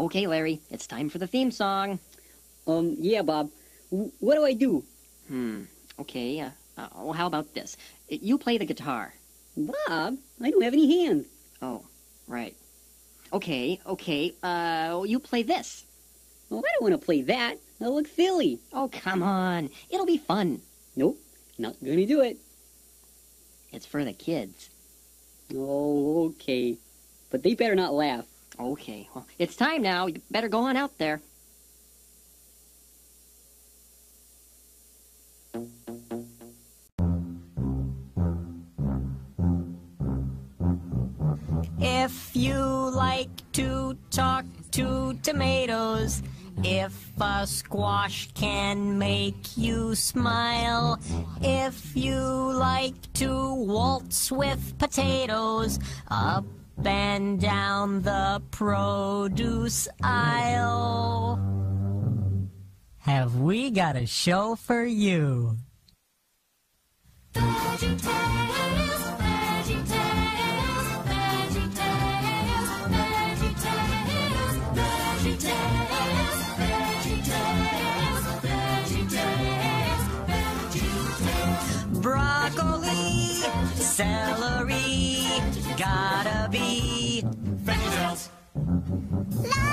Okay, Larry, it's time for the theme song. Yeah, Bob. What do I do? Okay, well, how about this? You play the guitar. Bob, I don't have any hands. Oh, right. Okay, you play this. Well, I don't want to play that. That'll look silly. Oh, come on. It'll be fun. Nope, not gonna do it. It's for the kids. Oh, okay. But they better not laugh. Okay, well, it's time now. You better go on out there. If you like to talk to tomatoes, if a squash can make you smile, if you like to waltz with potatoes, up and down the produce aisle, have we got a show for you? VeggieTales, VeggieTales, VeggieTales, VeggieTales, VeggieTales, VeggieTales, VeggieTales, VeggieTales. Broccoli, celery, gotta be VeggieTales.